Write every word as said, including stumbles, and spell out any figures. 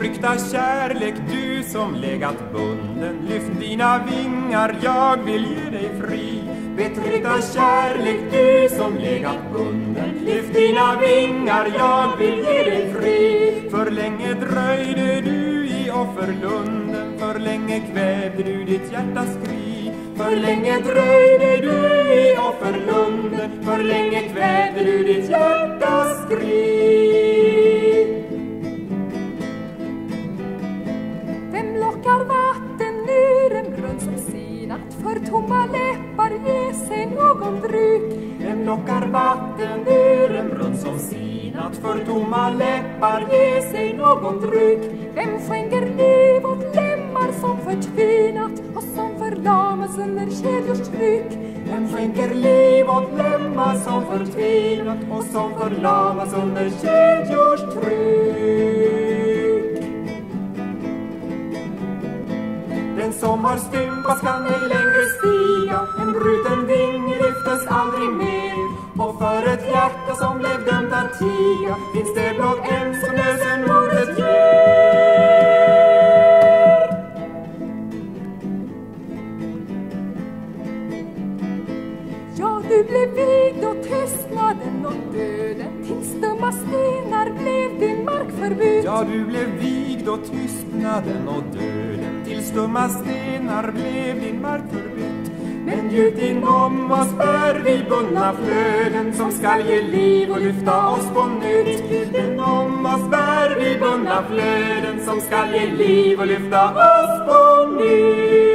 Betryckta kärlek, du som legat bunden, lyft dina vingar, jag vill ge dig fri. Betryckta kärlek, du som legat bunden, lyft dina vingar, jag vill ge dig fri. För länge dröjde du i offerlunden, för länge kvävde du ditt hjärtas skri. För länge dröjde du i offerlunden, för länge kvävde du ditt hjärtas skri. Vem lockar vatten ur en brunn som sinat, för tomma läppar ge sig någon dryck? Vem lockar vatten ur en brunn som sinat, för tomma läppar ge sig någon dryck? Vem skänker liv åt lemmar som förtvinat och som förlamas under kedjors tryck? Vem skänker liv åt lemmar som förtvinat och som förlamas under kedjors tryck? Den som har stympats kan ej längre stiga, en bruten ving lyftes aldrig mer. Och för ett hjärta som blev dömt att tiga finns det blott en som lösenordet ger. Ja, du blev vigd och tystnaden och döden, till stumma stenar blev din mark förbytt. Ja, du blev vigd och tystnaden och döden, till stumma stenar blev din mark förbytt. Men djupt inom oss bär vi bundna flöden som skall ge liv och lyfta oss på nytt. Djupt inom oss bär vi bundna flöden som skall ge liv och lyfta oss på nytt.